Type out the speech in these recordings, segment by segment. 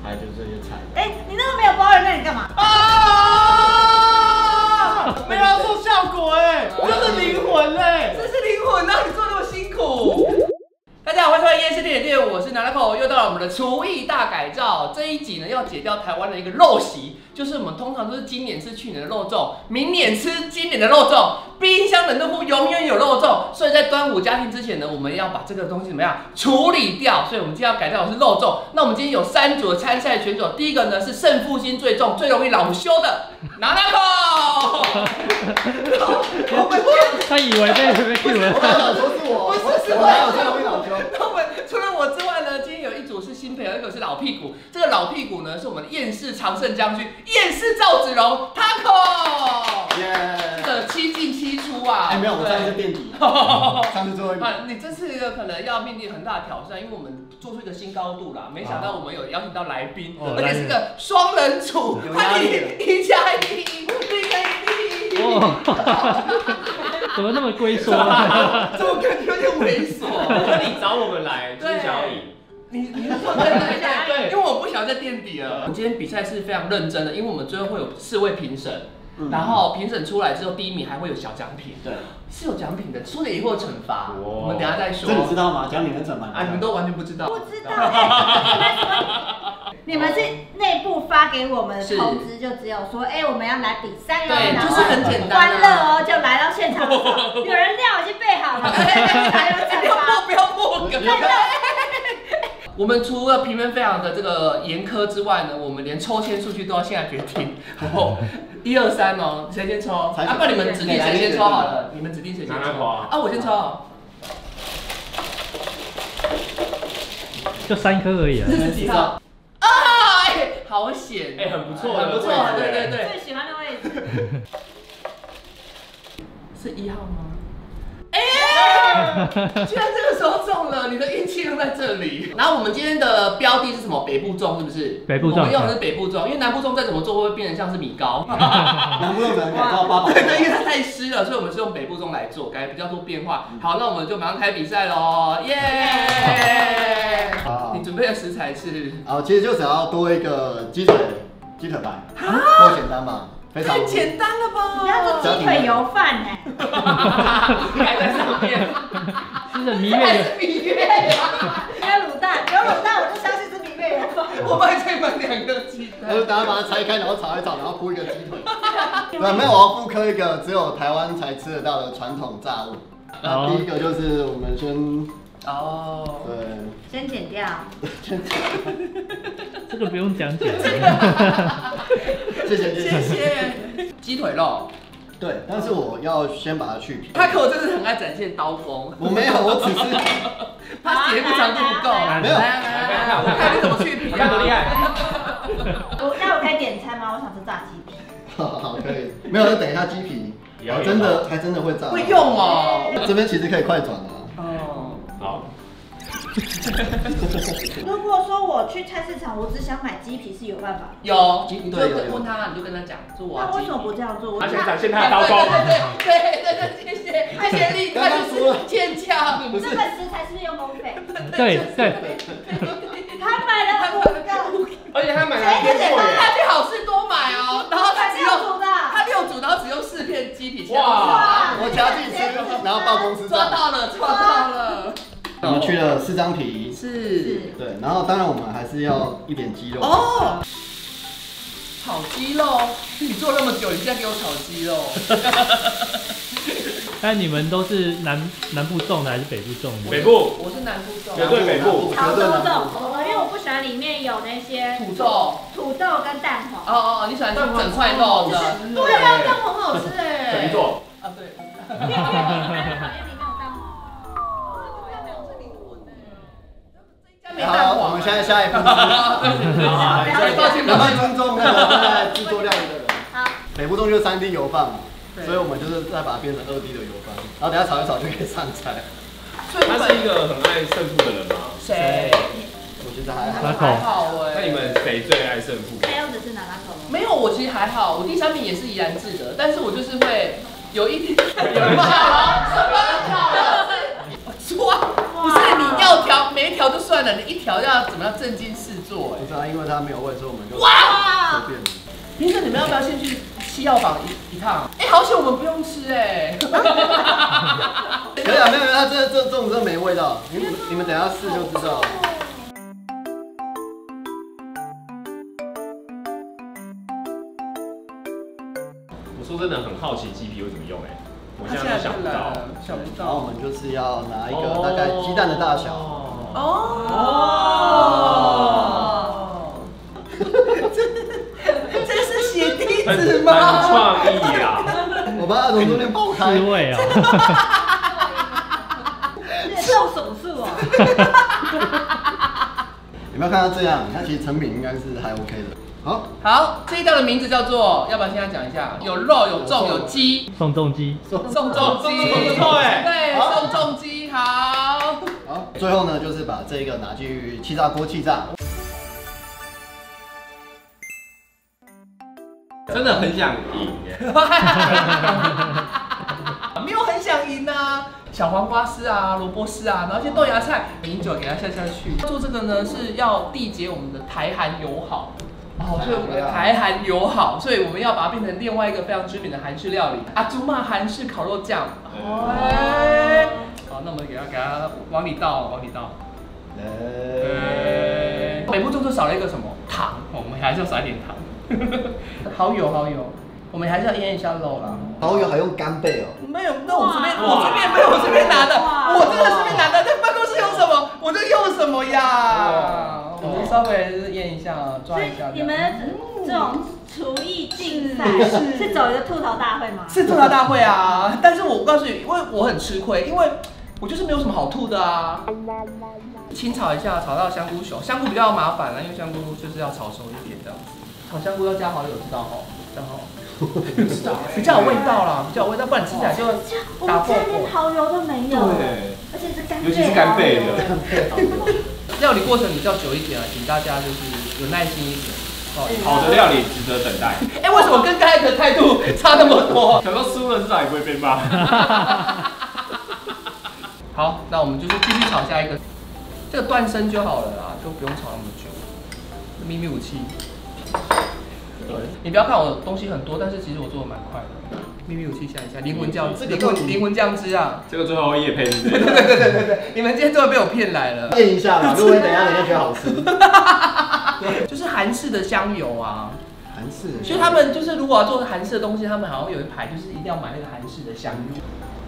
还有就是这些菜。 哎，你那个没有包人，那你干嘛？ 啊！没有要做效果哎，这是灵魂哎， 这是灵魂啊！你做那么辛苦。大家好，欢迎收看《夜市点点》，我是拿拉口，又到了我们的厨艺大改造。这一集呢，要解掉台湾的一个陋习，就是我们通常都是今年吃去年的肉粽，明年吃今年的肉粽，冰箱冷冻库永远有肉粽。所以在端午佳节之前呢，我们要把这个东西怎么样处理掉？所以我们今天要改造的是肉粽。那我们今天有3组的参赛选手，第一个呢是胜负心最重、最容易恼羞的拿拉口。 他以为被 Q 了， 我想说是我，我哪有最容易恼羞？ 那我们除了我之外呢，今天有一组是新朋友，一个是老屁股。这个老屁股呢，是我们的厌世常胜将军，厌世赵子龙 Taco。 耶！ 这个7进7出啊！ 哎，没有，我上一次垫底，上次最后一名。 你这次可能要面临很大的挑战，因为我们做出一个新高度啦。没想到我们有邀请到来宾，而且是个双人组，他1+1， 怎么那么龟缩啊？ 怎么感觉有点猥琐？ 那你找我们来就是想要赢。 你说对，因为我不想再垫底了。我们今天比赛是非常认真的，因为我们最后会有4位评审，然后评审出来之后，第1名还会有小奖品，对，是有奖品的，输了也会有惩罚，我们等一下再说。 这你知道吗？奖品跟惩罚啊，你们都完全不知道。 不知道。你们是内部发给我们的通知，就只有说，哎，我们要来比赛哦， 对，就是很简单， 欢乐哦，就来到现场，有人料已经备好了，还有惩罚， 不要破梗。我们除了评分非常的这个严苛之外呢，我们连抽签数据都要现在决定。然后1、2、3哦，谁先抽？啊，不然你们指定谁先抽好了，你们指定谁先抽？啊，我先抽。 就3颗而已啊。 这是几号？啊，好险！ 很不错， 很不错，对。 最喜欢的位置是1号吗？居然这个时候中了，你的运气用在这里。然后我们今天的标的是什么？北部粽是不是？ 北部粽， 我们用的是北部粽，因为南部粽再怎么做会变成像是米糕。 南部粽可能改造800。 对，因为它太湿了，所以我们是用北部粽来做，改比较多变化。好，那我们就马上开比赛喽，耶！你准备的食材是？ 好，其实就只要多一个鸡腿排，够简单吧？ 太简单了吧！ 你要做鸡腿油饭呢？ 盖在上面， 是蜜月是蜜月。 还有卤蛋，有卤蛋我就相信是蜜月油饭。 我帮你再买2个鸡蛋。 就是大家把它拆开，然后炒一炒，然后铺一个鸡腿。对，没有，我要复刻一个只有台湾才吃得到的传统炸物。那第一个就是我们先。 哦， 对， 先剪掉。 这个不用讲解。 谢谢。 鸡腿肉。 对，但是我要先把它去皮。 他可真是很爱展现刀工。 我没有，我只是他节目长度不够。 没有， 来，我看你怎么去皮， 看多厉害。 那我可以点餐吗？我想吃炸鸡皮。 好，可以。没有，就等一下鸡皮。还真的会炸。 会用哦。 这边其实可以快转啊。 哦， 好。 如果说我去菜市场，我只想买鸡皮，是有办法？ 有，你就问他，你就跟他讲，说我要鸡皮。 那为什么不这样做？ 他先展现他的刀工。 对，谢谢立刻就是见价。 这个食材是不是用公费？ 对。 他买了5个， 而且他买了天货耶。 他去好事多买哦，然后他只有 6组的， 他6组，然后只用4片鸡皮。 哇！我夹自己吃，然后报公司抓到了。 我们去了4张皮， 是， 对，然后当然我们还是要一点鸡肉哦，炒鸡肉，你做那么久，你现在给我炒鸡肉？ 但你们都是南部种的还是北部种的？ 北部， 我是南部种， 绝对北部， 潮州粽，因为我不喜欢里面有那些土豆跟蛋黄。 哦，你喜欢整块肉的？ 对啊，蛋黄很好吃哎。 怎么做？ 啊，对。 好，我们现在下一步。抱歉，尊重那个正在制作料理的人。 好。 北部粽就是3D 油饭嘛，所以我们就是再把它变成2D 的油饭，然后等下炒一炒就可以上菜。 他是一个很爱胜负的人吗？ 谁？ 我觉得还好哎。 那你们谁最爱胜负？ 还有只是拿拉口吗？ 没有，我其实还好，我第3名也是怡然自得，但是我就是会有一点。什么？不是你要调每一条就算了，你一条要怎么样正经事做？ 不是啊，因为他没有位，所以我们就哇！ 随便。 平时你们要不要先去西药房一趟？哎，好险我们不用吃哎。 可以啊，没有，它这种真的没味道，你们等一下试就知道了。 我说真的很好奇鸡皮会怎么用哎，我现在都想不到。 想不然后我到。 们就是要拿一个大概鸡蛋的大小， 这是血滴很子吗？ 创意啊！ 我把它从中间爆开滋。味哦。 做手术啊！ 有没有看到这样？它其实成品应该是还 OK 的。好， 好，这一道的名字叫做，要不要现在讲一下？有肉、有粽、有鸡， 宋仲基， 宋仲基， 不错哎对， 好宋仲基，好。 好，最后呢就是把这个拿去气炸锅气炸。 真的很想赢耶！ 没有很想赢啊，小黄瓜丝啊，萝卜丝啊，然后一些豆芽菜，米酒给它下去。做这个呢是要缔结我们的台韩友好。哦，所以我们的台韩友好，所以我们要把它变成另外一个非常知名的韩式料理——阿祖玛韩式烤肉酱。好，那我们给它往里倒，往里倒。每步骤都少了一个什么糖，我们还是要撒一点糖。好油好油，我们还是要腌一下肉啦。 蚝油还用干贝哦。 没有，那我随便没有，我随便拿的，我真的随便拿的。在办公室用什么我就用什么呀。我们稍微腌一下，抓一下。 你们这种厨艺竞赛是走一个吐槽大会吗？ 是吐槽大会啊，但是我告诉你，因为我很吃亏，因为我就是没有什么好吐的啊。清炒一下，炒到香菇熟，香菇比较麻烦啦，因为香菇就是要炒熟一点这样子。炒香菇要加蚝油，知道吼？知道吼？知道，比较有味道啦，比较有味道，不然吃起来就我打破们家连蚝油都没有， 对， 而且是干贝， 尤其是干贝的。 料理过程比较久一点啊，请大家就是有耐心一点。 好的料理值得等待。 哎，为什么跟刚才的态度差那么多？ 想说输了至少也不会被骂。 好，那我们就是继续炒下一个，这个断生就好了啦，就不用炒那么久。秘密武器。你不要看我东西很多，但是其实我做的蛮快的。秘密武器下一下，灵魂酱，灵魂酱汁啊！ 这个最后业配是不是？ 对，你们今天终于被我骗来了。 验一下嘛，如果你等一下觉得好吃。 就是韩式的香油啊， 韩式的。 所以他们就是如果要做韩式的东西，他们好像有一排就是一定要买那个韩式的香油。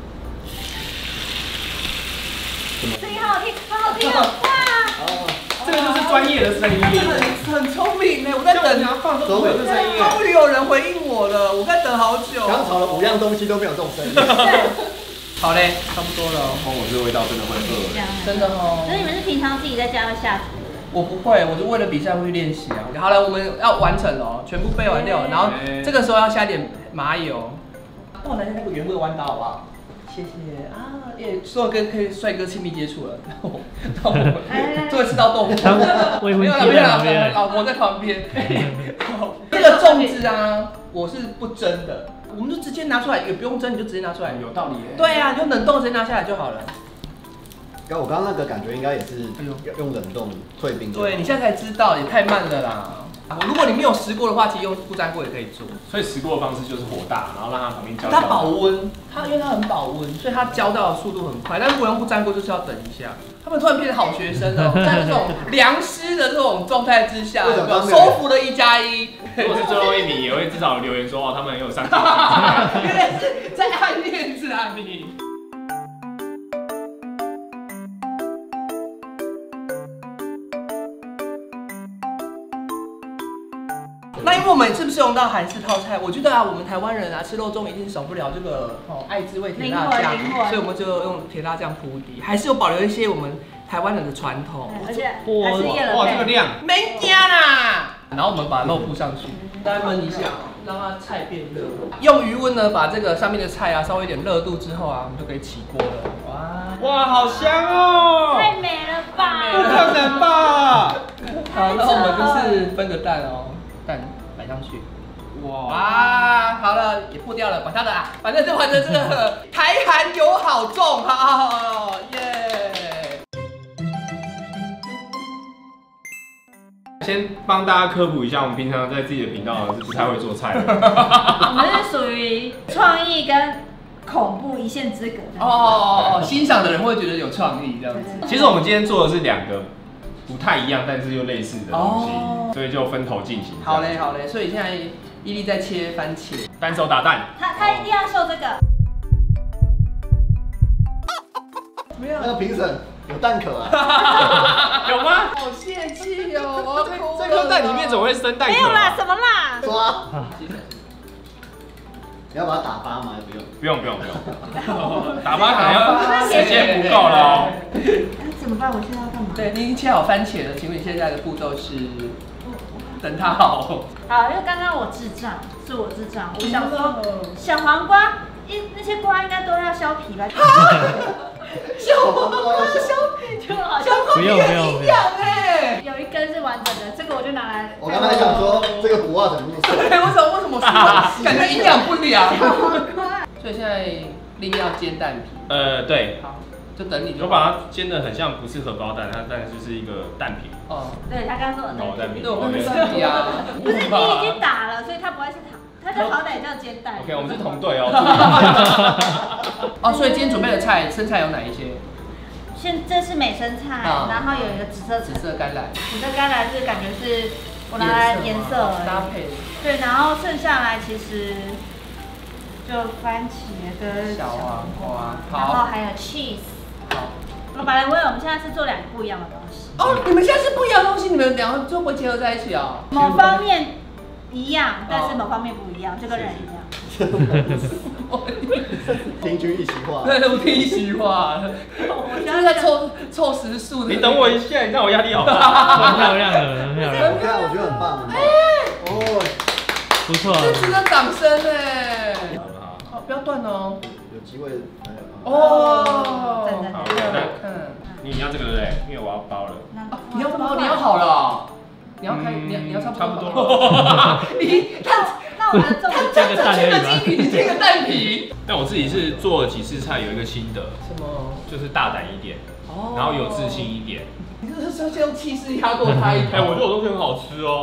声音好好听，好好听哦！哇！ 这个就是专业的声音。 很聪明呢，我在等， 放都会有这声音。 终于有人回应我了，我在等好久。 刚炒了5样东西都没有这种声音。 好嘞，差不多了。 我这个味道真的会饿。 真的哦。 所以你们是平常自己在家会下厨？ 我不会，我就为了比赛会去练习啊。好了，我们要完成了哦，全部备完料了，然后这个时候要下点麻油。帮我拿下那个原味弯刀好不好？谢谢啊，耶！终于跟帅哥亲密接触了，终于吃到豆腐。 未婚没有妻在旁边。 老婆在旁边。这个粽子啊，我是不蒸的，我们就直接拿出来，也不用蒸，你就直接拿出来。 有道理耶。 对啊，你就冷冻直接拿下来就好了。 我刚刚那个感觉应该也是用冷冻退冰。 对，你现在才知道，也太慢了啦。如果你没有石锅的话，其实用不粘锅也可以做。 所以石锅的方式就是火大，然后让它旁边焦。 它保温，因为它很保温，所以它焦到的速度很快。但如果用不粘锅，就是要等一下。他们突然变成好学生了，在这种良师的这种状态之下，收服了1+1。 如果是最后一名，也会至少留言说哦，他们很有上进心。 原来是在爱面子啊你！那因为我们是不是用到韩式套菜？我觉得啊，我们台湾人啊吃肉粽一定少不了这个爱滋味甜辣酱，所以我们就用甜辣酱铺底，还是有保留一些我们台湾人的传统。 而且还是验了哇，这个量没加啦。然后我们把肉铺上去，大概焖一下，让它菜变热。用余温呢，把这个上面的菜啊稍微有点热度之后啊，我们就可以起锅了。 哇，好香哦！ 太美了吧！ 不可能吧？ 好，那我们就是分个蛋哦。蛋摆上去，哇，好了，也破掉了，管他的啊，反正就玩的这个台韩友好粽，好，耶！ 先帮大家科普一下，我们平常在自己的频道是不太会做菜的。 我们是属于创意跟恐怖一线之隔的。 哦，欣赏的人会觉得有创意这样子。 其实我们今天做的是2个不太一样，但是又类似的东西， 哦所以就分头进行。 好嘞，好嘞。所以现在伊利在切番茄， 单手打蛋。 他一定要秀这个。 没有那个评审有蛋壳啊？ 有吗？ 好泄气哦！我要哭了这颗蛋里面怎么会生蛋壳？ 没有啦，什么啦？ 抓！你要把它打发吗？还是不用？ 不用，打发可能要时间不够了哦。 怎么办？我现在要干嘛？ 对，你已经切好番茄了，请问你现在的步骤是？等它好。 好，因为刚刚我智障，是我智障，我想说小黄瓜，那些瓜应该都要削皮吧？ 小黄瓜的削皮就好像不用营养哎。 有一根是完整的，这个我就拿来。 我刚才想说这个不袜怎么那么瘦？ 对，为什么是？感觉营养不良。所以现在另要煎蛋皮。 对。 好，就等你。 我把它煎的很像不是荷包蛋，它但就是一个蛋皮。 哦。 对他刚刚说的蛋皮。 对，我们是蛋皮啊。 不是你已经打了，所以它不会是糖，它就好歹叫煎蛋。 OK， 我们是同队哦。 哦，所以今天准备的菜，生菜有哪一些？ 这是美生菜，然后有一个紫色甘蓝。 紫色甘蓝是感觉是我拿来颜色搭配。 对，然后剩下来其实就番茄跟小黄瓜， 然后还有 cheese。 好。 我本来以为我们现在是做2个不一样的东西。 哦，你们现在是不一样的东西，你们2个就不会结合在一起啊？ 某方面一样，但是某方面不一样，就跟人一样。 听君一席话。 对，我听一席话。我现在在凑时数的。 你等我一下，你让我压力好大。 很漂亮的，很漂亮。 我看，我觉得很棒，很棒。哦， 不错。 这值得掌声哎！好，不要断哦。 有机会。 哦。 好， 看。 你要这个对不对？因为我要包了。 你要包，你要好了。你要开，你要差不多了。 那我们做这个蛋而已吧。 你这个蛋皮。 但我自己是做了几次菜，有一个心得。 什么？ 就是大胆一点，然后有自信一点。 你是说先用气势压过他一口？ 我觉得我东西很好吃哦。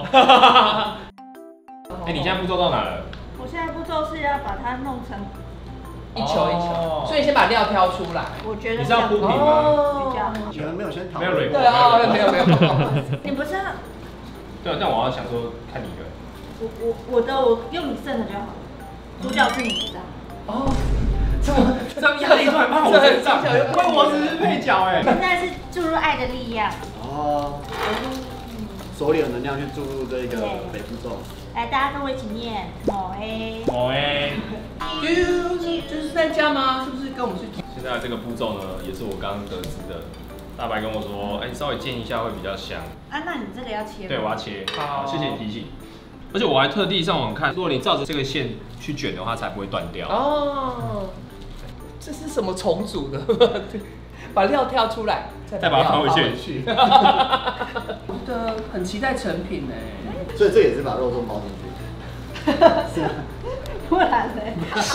你现在步骤到哪了？ 我现在步骤是要把它弄成一球一球，所以先把料挑出来。 我觉得你是要铺平吗？ 你们没有先讨没有蕊过。 对啊，没有。 你不是？ 对啊，但我要想说看你的。 我用你剩的就好了。主角是你的。 哦。 这样压力突然放我身上，因为我只是配角哎。 现在是注入爱的力量。 哦。手里有能量去注入这个北部粽。 来，大家跟我一起念某 A。 某 A。 就是在家吗？是不是跟我们去？ 现在这个步骤呢，也是我刚刚得知的。大白跟我说，哎，稍微煎一下会比较香。 啊，那你这个要切吗？ 对，我要切。好，谢谢你提醒。而且我还特地上网看，如果你照着这个线去卷的话，才不会断掉。 哦。这是什么重组的？把料挑出来， 再把它放回去。 我觉得很期待成品哎。 所以这也是把肉粽包进去。 是啊。不然嘞？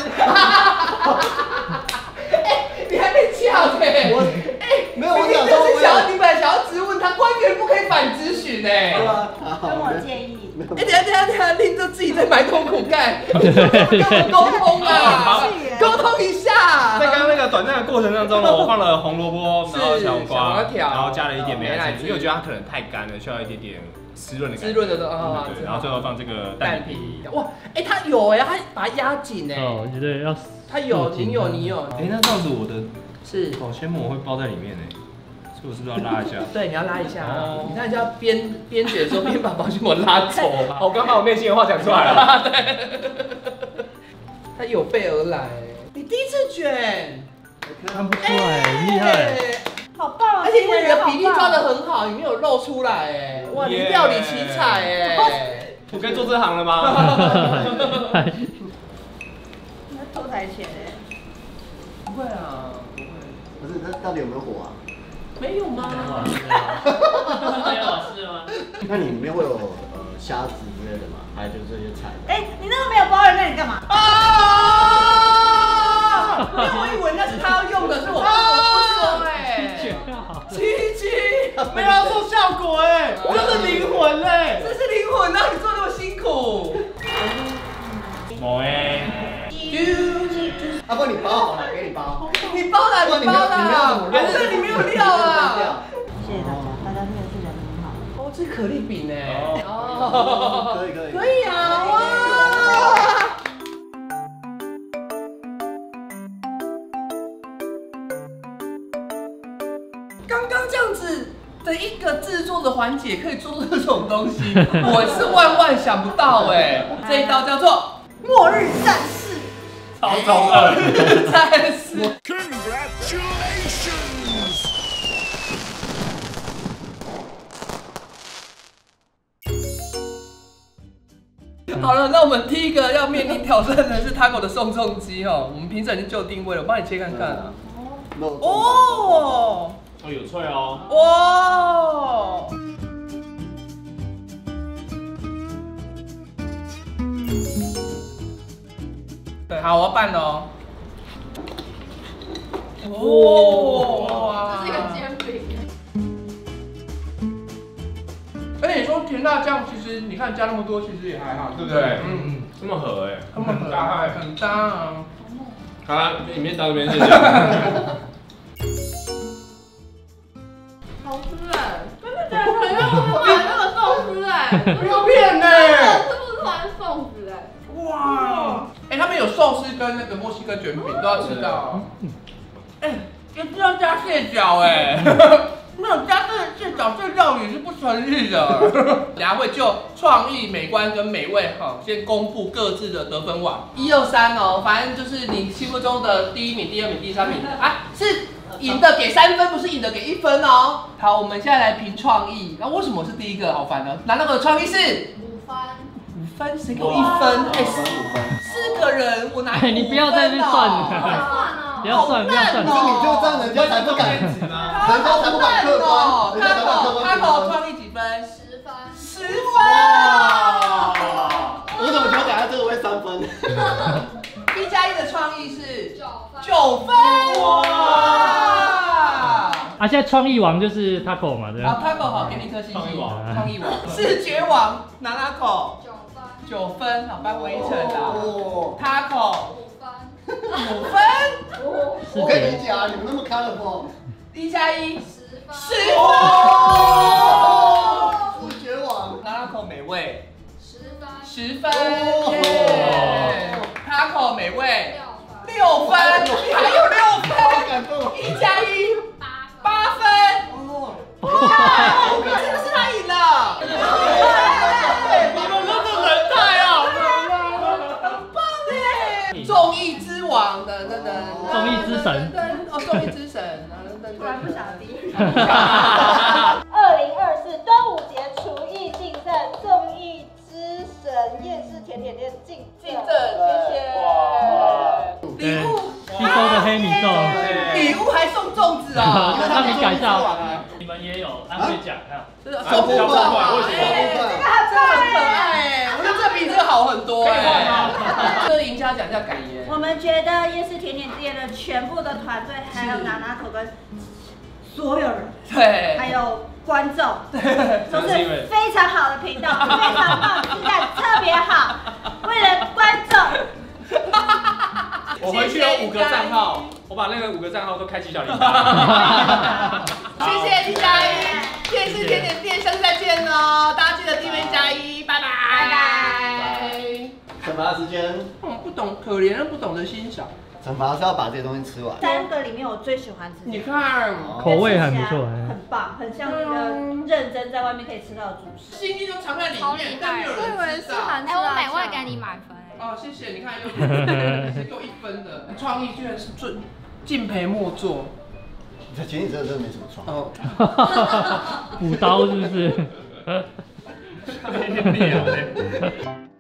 你还没讲哎！ 没有，我想说，你本来想要质问他，官员不可以反咨询哎。 对啊。 跟我建议。 等下，令就自己在埋空苦干，跟我沟通啊，沟通一下。 在刚刚那个短暂的过程当中呢，我放了红萝卜，然后小黄瓜， 然后加了一点美乃滋，因为我觉得它可能太干了，需要一点点湿润的感觉。 滋润的啊， 对，然后最后放这个蛋皮。 哇，它有哎，它把它压紧哎。 哦，我觉得要。 它有，你有。 那这样子我的是保鲜膜会包在里面哎。所以我是不是要拉一下？对， 你要拉一下。你看，就要边卷的时候边把保鲜膜拉走。我刚把我内心的话讲出来了。对，他有备而来。你第一次卷， 看不出来，厉害。 好棒！ 而且你的比例抓得很好，你没有露出来哎。哇，你料理奇才哎。 我可以做这行了吗？ 你要偷台钱哎。 不会啊，不会。 可是它到底有没有火啊？ 没有吗？ 没有是吗？ 那你里面会有虾子之类的吗？还有就是这些菜。 你那个没有包人，那你干嘛？ 因为我以为那是他要用的，是我不说哎。七七，没有说虾效果哎，这是灵魂哎，这是灵魂，让你做那么辛苦。 某哎， 要不你包好了，给你包。 你包啦，你包啦，还是里面有料啊？ 谢谢大家，大家真的是人很好。 哦，这可丽饼哎， 哦，可以。 可以啊，哇！刚刚这样子的一个制作的环节，可以做这种东西，我是万万想不到哎。这一道叫做末日战士， 超中二， 战士。好了，那我们第一个要面临挑战的是 Taco 的宋仲基哦。我们评审已经就定位了，我帮你切看看啊。哦， 哦，有脆哦。 哇！对，好，我要拌了哦。哇！ 这是一个煎饼。 而且你说甜辣酱，其实你看加那么多，其实也还好，对不对？ 嗯，这么合哎， 他们很搭，很搭啊。 好了，里面到这边谢谢。 好吃哎，真的假的？很像我买那个寿司哎， 不要骗呢！ 是不是玩粽子哎？ 哇！哎，他们有寿司跟那个墨西哥卷饼都要吃到。哎，一定要加蟹脚哎！没有加这蟹脚，这料理是不成立的。等下会就创意、美观跟美味哈，先公布各自的得分网，1、2、3哦，反正就是你心目中的第1名、第2名、第3名啊，是赢的给3分，不是赢的给1分哦。好，我们现在来评创意，那为什么是第一个？好烦哦。拿那个创意是 5分。 5分，谁给我1分？哎，4个人，我拿5分哦。 你不要在那边算了，不要算，不要算。 可是你就这样，人家才不敢，人家才不敢客观。 他口创意几分 ？10分。 10分。 我怎么觉得等下这个会3分 ？1+1的创意是 9分。 9分。哇！ 啊，现在创意王就是 Taco 嘛，对吧？ 好 Taco 好，给你一颗星星。 创意王， 视觉王拿拿口 9分。 9分，好，班围城啦。Taco 5分。 5分。 我可以理解啊，你们那么 colorful。 1+1 10分。 10分。 视觉王， 拿拿口美味 10分。 10分。耶 Taco 美味6分，你还有6分。1+1 8分。哇，是不是他赢了？你们真的人太好了，很棒耶！综艺之王的综艺之神， 哦，综艺之神， 突然不想低。 2024端午节厨艺竞赛综艺之神夜市甜点店竞竞争，谢谢。礼物， 吸收的黑米粽， 礼物还送粽子哦， 让你改造。你们也有安慰奖啊？ 小部分， 为什么？ 这很可爱，我觉得这比这个好很多哎。这赢家奖叫感言。 我们觉得夜市甜点店的全部的团队，还有拿拿口跟所有人， 对， 还有观众，都是非常好的频道，非常棒，质感特别好。为了观众， 我回去有5个账号，我把那个5个账号都开启小铃铛。 谢谢1+1，夜市甜点店，下次再见哦，大家记得订阅1+1，拜拜。 惩罚时间， 不懂，可怜人不懂得欣赏。 惩罚是要把这些东西吃完。 3个里面我最喜欢吃这个， 你看， 口味还不错， 很棒，很像一个认真在外面可以吃到的主食。 心意都藏在里面，但没有人知道。 哎，我每位给你满分哎。 哦，谢谢，你看又给我1分的，创意居然是敬陪末座。 其实你真的没什么创意。 补刀是不是？ 没有嘞。